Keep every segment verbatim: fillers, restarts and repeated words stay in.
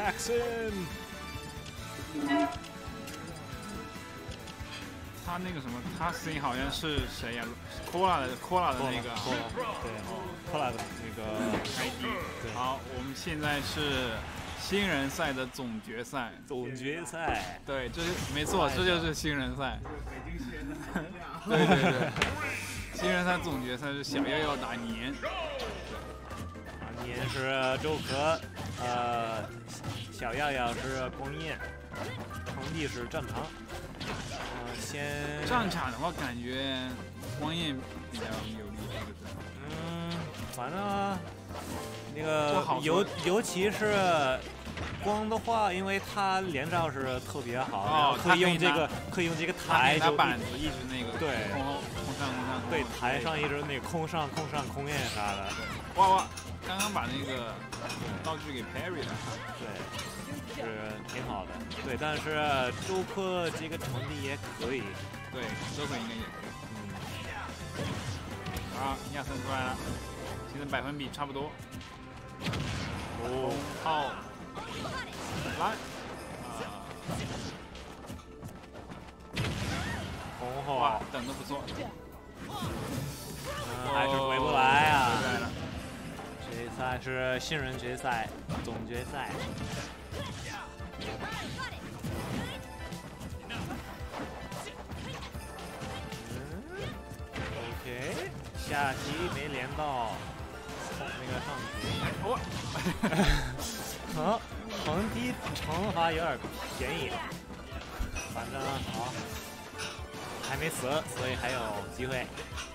Jackson。 他那个什么，他声音好像是谁呀 ？Cola 的 Cola 的那个， 对 ，Cola 的那个 I D。好，我们现在是新人赛的总决赛。 总决赛。 对，这是没错，这就是新人赛。对对对，新人赛总决赛是小耀耀打年。 年是周可，呃，小耀耀是光彦，成绩是战场。呃，先战场的话，感觉光彦比较有利，是不是？ 嗯，反正那个尤尤其是光的话，因为他连招是特别好， 哦， 可以用这个可以用这个台就板子一直那个对空空上空上， 对台上一直那个空上空上空焰啥的。 哇哇！刚刚把那个道具给 parry 了， 对，是挺好的。对，但是周克这个成绩也可以。 对，周克应该也可以。嗯。好，亚森出来了，现在百分比差不多。 哦， 好，来， 红后哇，等的不错。 嗯，还是回不来啊。 回来了。 决赛是新人决赛，总决赛。嗯 ，OK， 下棋没连到，那个上棋。 我， 横横踢惩罚有点便宜，反正好，还没死，所以还有机会。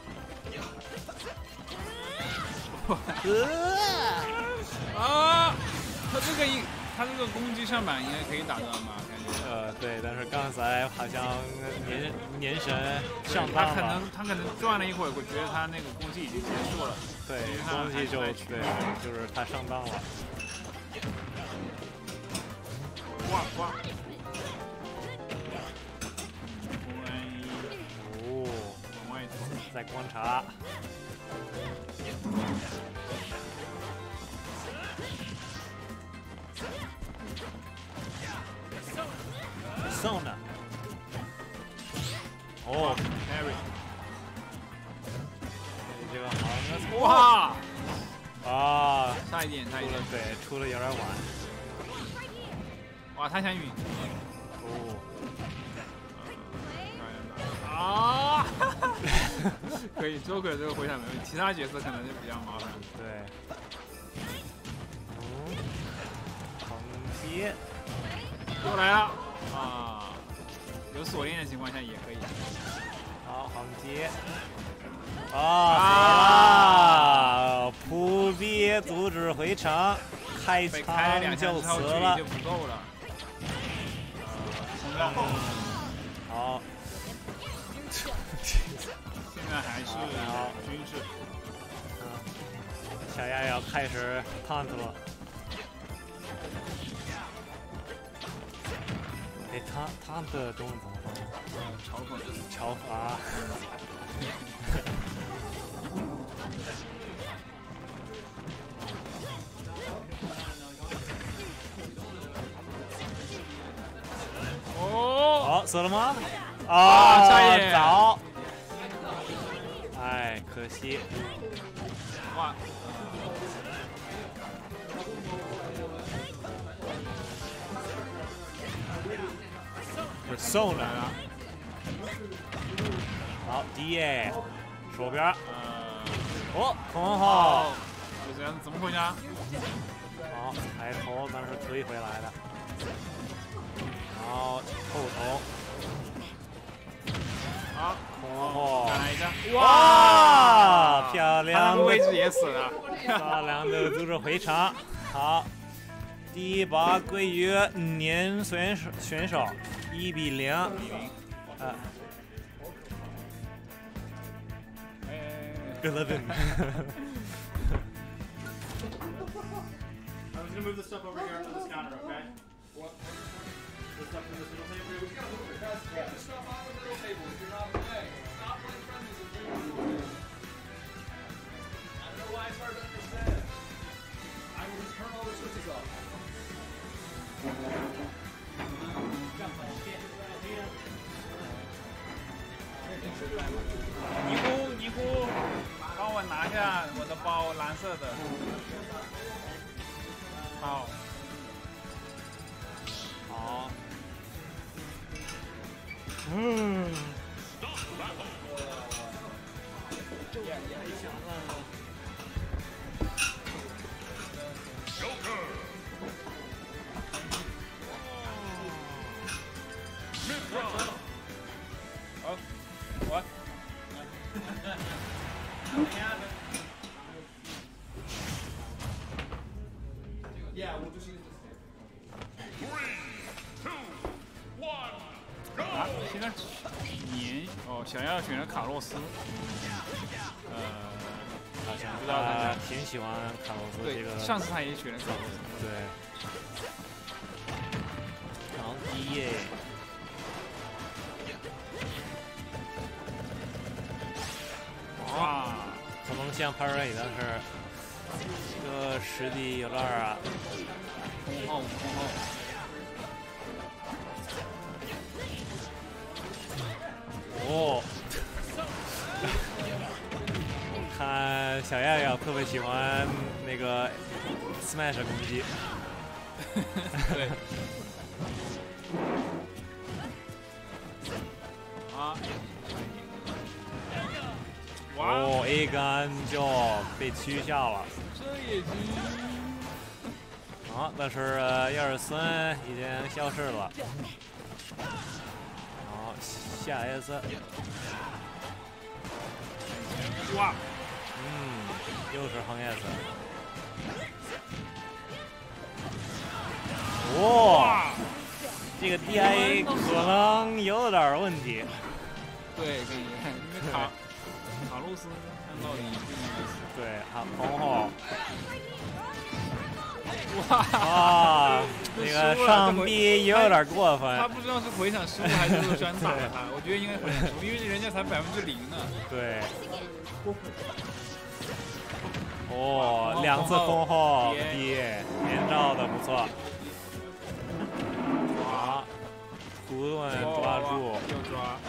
啊！他这个一，他这个攻击上板应该可以打断吧？感觉。 呃，对，但是刚才好像年年神上当了。 他可能他可能转了一会儿，我觉得他那个攻击已经结束了。 对，攻击就对，就是他上当了。 哇哇！ 哦， 往外走， 在观察。送的。哦 ，carry。 这个好像哇！ 啊， 差一点，差一点， 对，出的有点晚。 哇，他想晕。 哦。 啊！可以，周可这个回场没问题，其他角色可能就比较麻烦。 对。嗯。横接。 又来了啊！有锁链的情况下也可以。 好，横接。啊！扑逼阻止回城，开枪就死了。 就不够了。 呃，好。 现在还是军事。 嗯，小丫要开始 taunt 了。哎，他他的中文怎么翻译？ 嘲讽就是嘲讽啊。 哦， 好，死了吗？ 啊，差一点早。哎，可惜。 哇！ 是送来了。好 ，D A， 手边。 呃， 哦，很好。 就这样，怎么回事啊？ 好，抬头，但是可以回来的。然后后头。 好， 空后。 再来一下。 哇，漂亮的位置也死了。 漂亮的阻止回场。好，第一把归于年选手选手，一比零。啊。Eleven. I'm just gonna move this stuff over here to this counter, okay? What? This stuff from this middle table? We gotta move it, guys. Get the stuff off the middle table if you're not away. Stop playing friendlies if you're not away. I don't know why it's hard to understand. I will just turn all the switches off. 尼姑，尼姑，帮我拿下我的包，蓝色的。好。 好。嗯。 哦，我。 Yeah, we'll just use this. Three, two, one, 啊，现在年哦，小耀选了卡洛斯。呃， 好像不知道大家挺喜欢卡洛斯这个。 对，上次他也选了卡洛斯。 对。长笛耶。 哇， 可能像 Parry， 但是这个实力有点啊。 空后，空后。 哦。我看小耀耀特别喜欢那个 Smash 攻击。 对。啊。 哦 ，A 杆就被取消了。 这也行。 好，但是亚尔森已经消失了。好，下 S。 哇！ 嗯，又是横 S。哇！这个 D I 可能有点问题。 对，感觉因为卡。卡洛斯按道理不应该死。 对，他空后。 哇！ 啊，那个上臂也有点过分。 他不知道是回场失误还是陆山打了他，我觉得应该回场失误，因为人家才百分之零呢。 对。哦，两次空后 D， 连招的不错。好，图顿抓住。 又抓。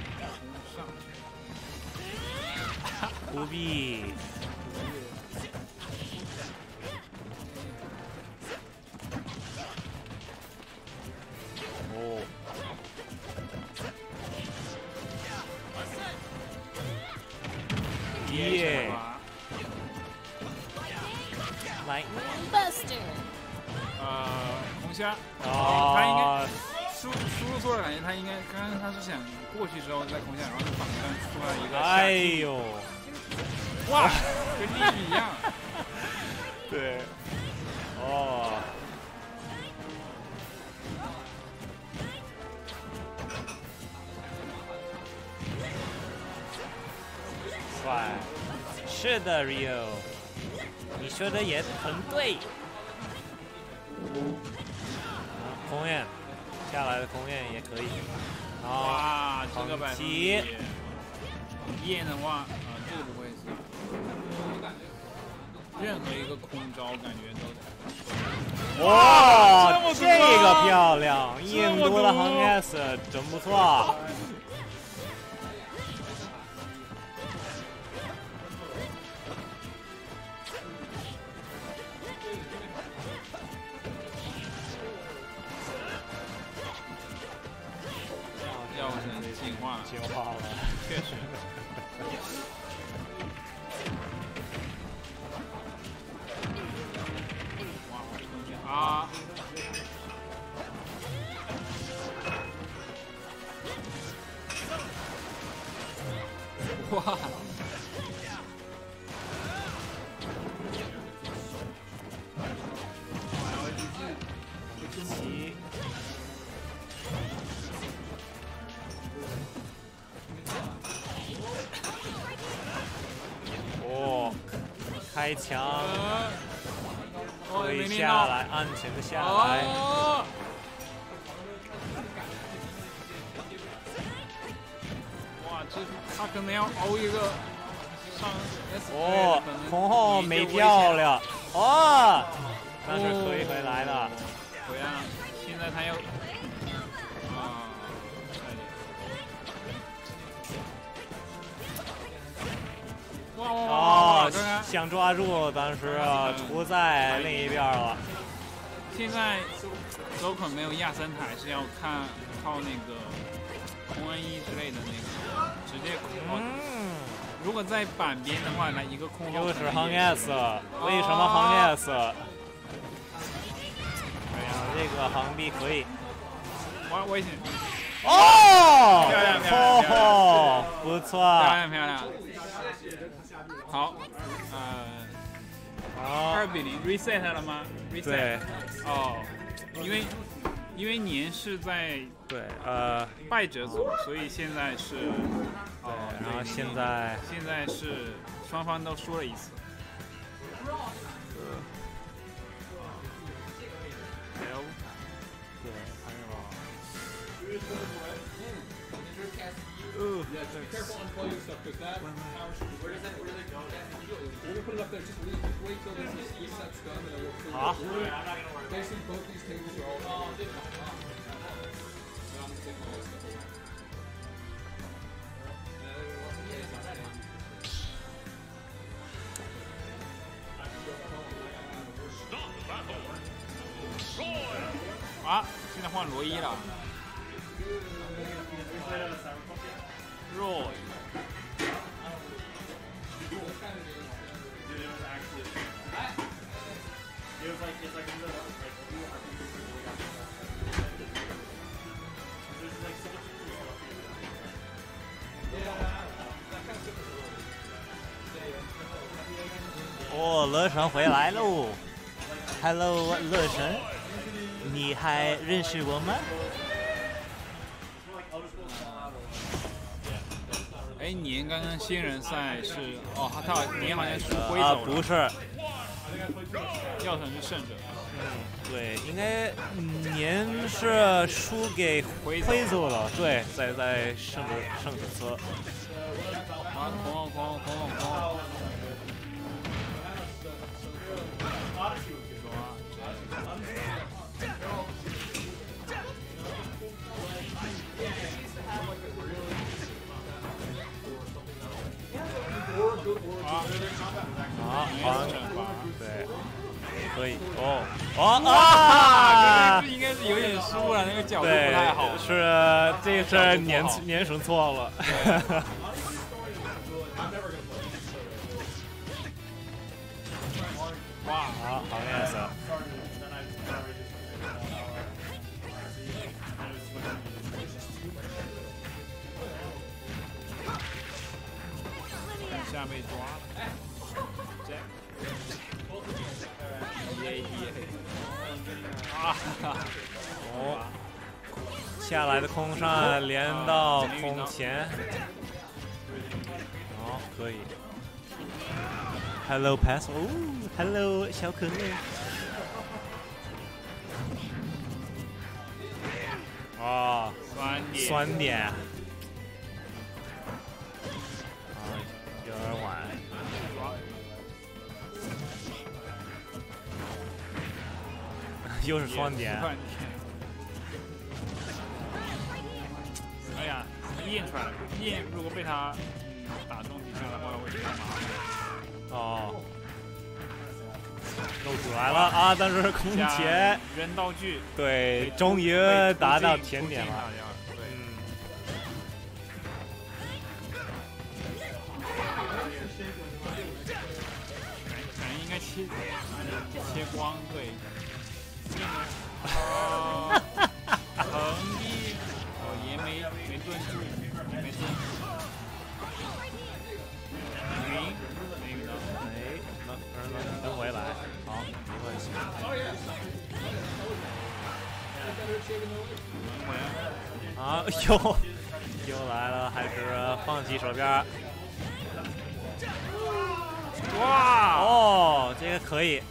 不必。哦。耶！来 ，Buster。 呃，红虾。 哦。 他应该输输入错了，感觉他应该刚刚他是想过去之后再空下，然后就反弹出来一个。 哎呦！ 哇，跟利比一样。 对。哦。帅。是的 ，Rio， 你说的也很对。空焰，下来的空焰也可以。 哇，这个百分比。焰的话，啊、呃，这个不会是。任何一个空招感觉都。 哇，这个漂亮！印度的横 S 真不错。 药神进化， 进化了， 确实。啊！哇！ 七。哦，开枪。可以下来，安全的下来。 哦、哇，这他可能要熬一个上 S。 哦，空后没掉了。哦，但是可以回来的。 回来了。 在他要啊，哇哇哇！ 哦， 刚刚想抓住，但是出在另一边了。 现在周肯没有亚森塔，是要看靠那个空 N 一之类的那个直接空。 嗯， 如果在板边的话，来一个空又是横 S， 为什么横 S？ 哎呀，这个横臂可以。 哇，危险！ 哦， 漂亮漂亮漂亮哦，不错。 漂亮漂亮。好，呃， 好， 二比零 reset 了吗 ？reset。 对， 哦，因为因为年是在对，呃， 败者组，所以现在是， 对，然后现在现在是双方都输了一次。L， 对，还有。 Yeah, just be careful unplugging stuff because that power should. Where does that? Where do they go? We're gonna put it up there. Just wait, just wait till this is this set's done, and then we'll put it Huh? up. We're- Basically, both these tables are all. Oh, did I'm gonna take all this stuff away. And then once again, it's not done. 啊，现在换罗伊了。Roy， 哦，乐神回来喽 ！Hello， 乐神，你还认识我吗？ 哎，年刚刚新人赛是哦，他他年好像是灰啊， 走了， 不是， 耀成是胜者。 对，应该年是输给灰灰走了，对，在在胜者胜者侧。 啊，空空空空空。 好，好，对，可以，哦，哦啊， 啊这！应该是有点输了，那个角度不太好。 是这是年年神错了。 哇， 好，好 yes。 下被抓了。耶耶！啊哈！ 哦，下来的空上连到空前。好，可以。Hello pass， 哦 ，Hello 小可乐。哦， 酸点。 酸点。啊，有点晚。又是双点。 哎呀，验出来了，验如果被他嗯打中底下的话，会比较麻烦。 哦，露出来了啊！但是空前扔道具， 对，终于达到甜点了。 对， 嗯。 感觉应该切切光，对。哦，横臂，哦也没没蹲住，没蹲。云，没到。 哎，能能能回来，好，没关系。 回来。 啊，又又来了，还是放弃手边。哇，哦，这个可以。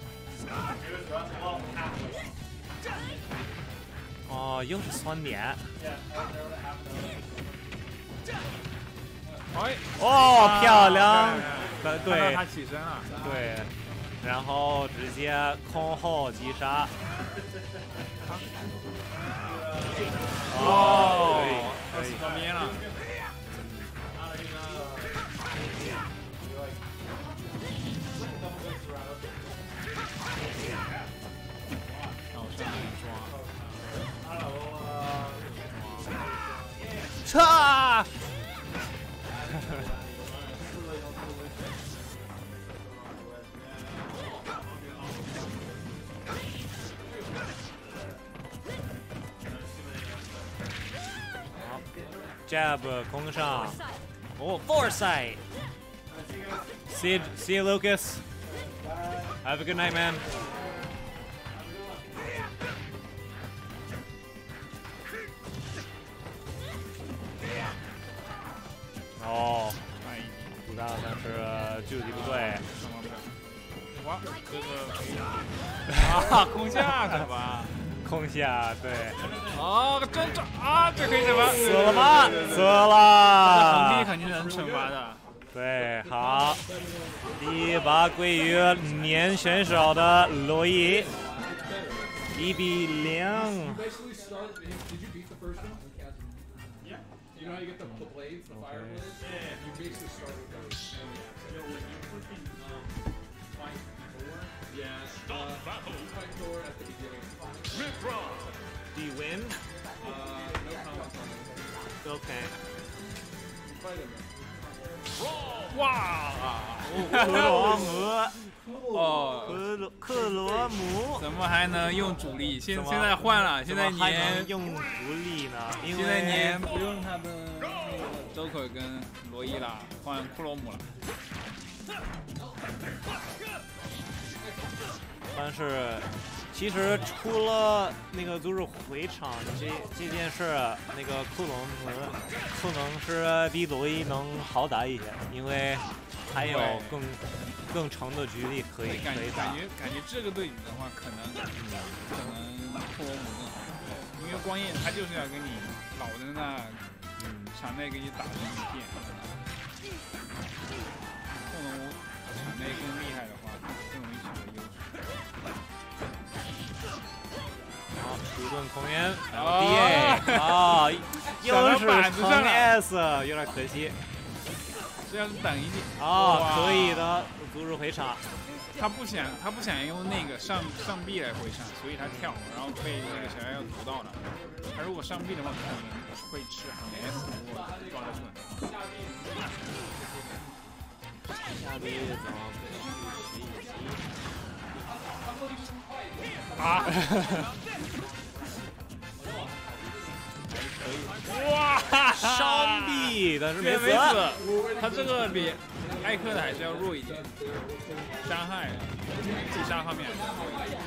哦，又是酸点。 哎， 哦，漂亮！对， 他起身了。 对，然后直接空后击杀。 哦，要死旁边了。好像没抓。 擦！Jab 攻上，哦 ，Foresight。See you, see you, Lucas. Have a good night, man. 哦，主大但是距离不对。 哇，这个啊，空下的吧？ 空下，对。 哦，真正啊，这可以惩罚。 死了吗？死了。 横踢肯定能惩罚的。 对，好。第一把归于年选手的罗伊，一比零。 Basically start. Did you beat the first one? Yeah. You know how you get the, the blades, the fire blades? Yeah. You basically start with those. You know, when you freaking um, fight Thor. Yeah. Uh, you fight Thor at the beginning. Do you win? Uh, no comments on it. Okay. You fight him. 哇！ 克罗姆， 哦， 克罗克罗姆， 怎么还能用主力？现怎么现在换了，现在怎么还年能用主力呢？因为现在年不用他的那个周可跟罗伊了，换库洛姆了。 但是其实除了那个就是回场这这件事，那个库隆可能是比罗伊能好打一些，因为还有更更长的距离可以感可以打。 感觉感觉这个对比的话，可能可能库洛姆更好，因为光彦他就是要跟你老在那嗯场内给你打成一片。库洛姆场内更厉害的话，更容易取得优势。 好，主盾空烟，然后哦 D A 啊，又是横 S， 有点可惜。 这要是等一点啊，可以的，阻止回场。 他不想他不想用那个上上臂来回场，所以他跳，然后被那个小妖妖读到了。他如果上臂的话，可能会吃横 S， 如果抓得准的话。 下臂怎么可以啊！哇！ 伤臂，但是没死。 没死。他这个比艾克的还是要弱一点，伤害、击杀方面还是要弱一点。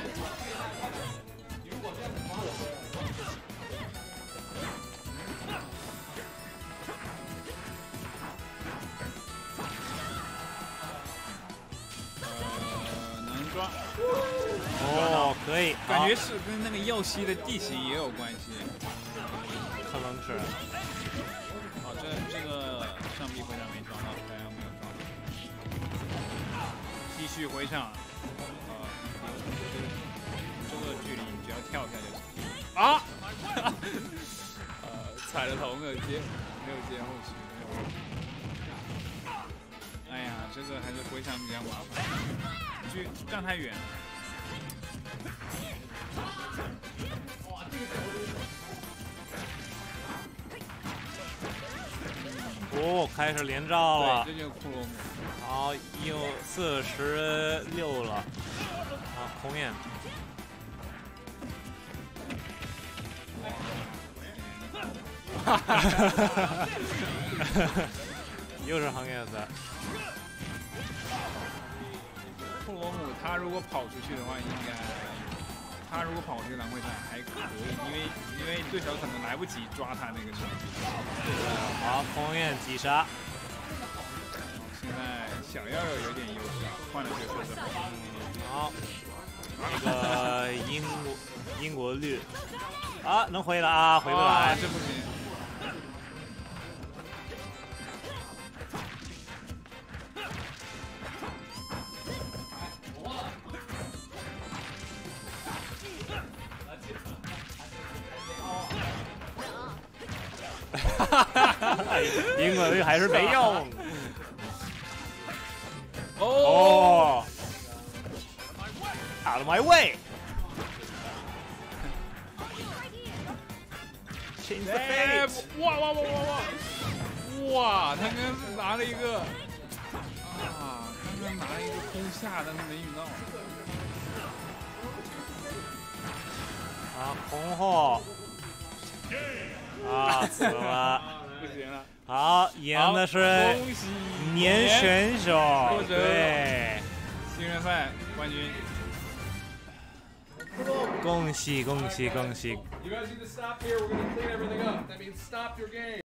呃，能抓。 哦，可以， 感觉是跟那个右膝的地形也有关系。 可能是。 哦，这这个上臂回场没抓到，大家没有抓到。继续回场，呃，这个距离你只要跳下就行。啊！呃，踩了头没有接，没有接后续，没有。哎呀，这个还是回场比较麻烦，距站太远了。 哦，开始连招了。 对，这就是库洛姆。 好，又四十六了。好，红焰。哈哈哈哈哈！又是横 S。 库洛姆他如果跑出去的话，应该他如果跑出去蓝会战还可以，因为因为对手可能来不及抓他那个上臂。 好，红焰击杀。 现在小妖妖有点优势，换了角色之后。 嗯，好，那个英国英国绿啊，能回了啊，回不来， 啊、这不行。 啊， 赢过去还是没用。 哦， 哦 ，out of my way。Change the 哎 fate。 哇哇哇哇哇！哇，他刚刚是拿了一个啊，刚刚拿了一个空下，但是没用到。 啊，红后。啊，死了。 不行了。 好，赢的是恭喜年选手， 获得对， 新人赛冠军。 恭喜恭喜恭喜！ You guys need to stop here. We're gonna clean everything up. That means stop your game.